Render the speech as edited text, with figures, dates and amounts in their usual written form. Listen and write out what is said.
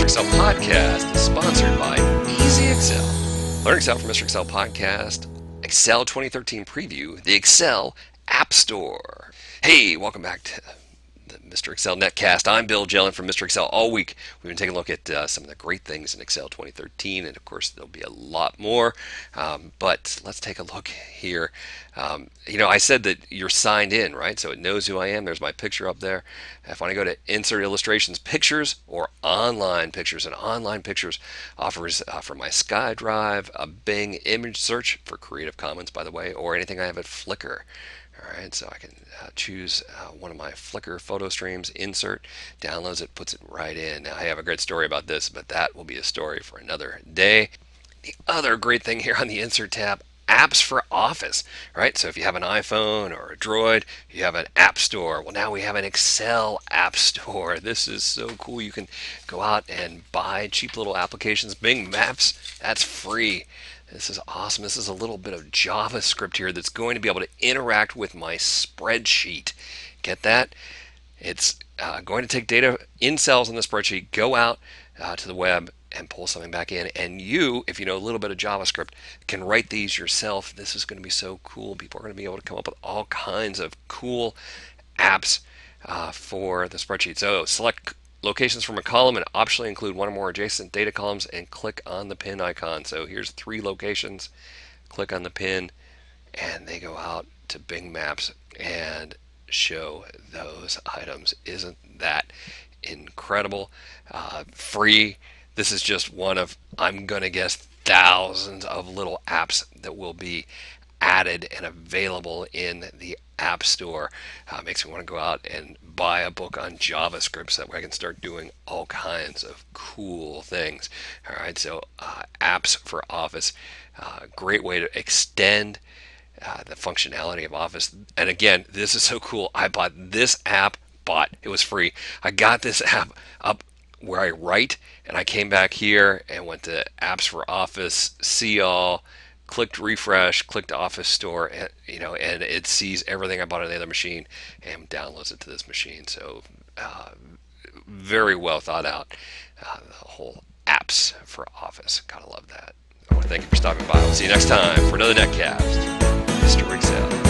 Excel podcast is sponsored by Easy Excel. Learn Excel from Mr. Excel podcast, Excel 2013 preview, the Excel App Store. Hey, welcome back to the Mr. Excel Netcast. I'm Bill Jelen from Mr. Excel. All week we've been taking a look at some of the great things in Excel 2013, and of course there'll be a lot more. But let's take a look here. I said that you're signed in, right? So it knows who I am. There's my picture up there. If I want to go to Insert Illustrations, Pictures, or Online Pictures, and Online Pictures offers for my SkyDrive a Bing image search for Creative Commons, by the way, or anything I have at Flickr. All right, so I can choose one of my Flickr photo streams, insert, downloads it, puts it right in. Now, I have a great story about this, but that will be a story for another day. The other great thing here on the Insert tab, apps for Office, right? So if you have an iPhone or a Droid, you have an app store. Well, now we have an Excel app store. This is so cool. You can go out and buy cheap little applications. Bing Maps, that's free. This is awesome. This is a little bit of JavaScript here that's going to be able to interact with my spreadsheet. Get that? It's going to take data in cells in the spreadsheet, go out to the web and pull something back in. And you, if you know a little bit of JavaScript, can write these yourself. This is going to be so cool. People are going to be able to come up with all kinds of cool apps for the spreadsheet. So select locations from a column and optionally include one or more adjacent data columns and click on the pin icon. So here's 3 locations. Click on the pin and they go out to Bing Maps and show those items. Isn't that incredible? Free. This is just one of, I'm going to guess, thousands of little apps that will be added and available in the App Store. Makes me want to go out and buy a book on JavaScript so that way I can start doing all kinds of cool things. All right, so apps for Office, great way to extend the functionality of Office. And again, this is so cool. I bought this app, it was free. I got this app up where I write, and I came back here and went to Apps for Office, see all, clicked refresh, clicked Office Store, and and it sees everything I bought on the other machine and downloads it to this machine. So very well thought out. The whole apps for Office. Gotta love that. I want to thank you for stopping by. We'll see you next time for another Netcast. Mr. Excel.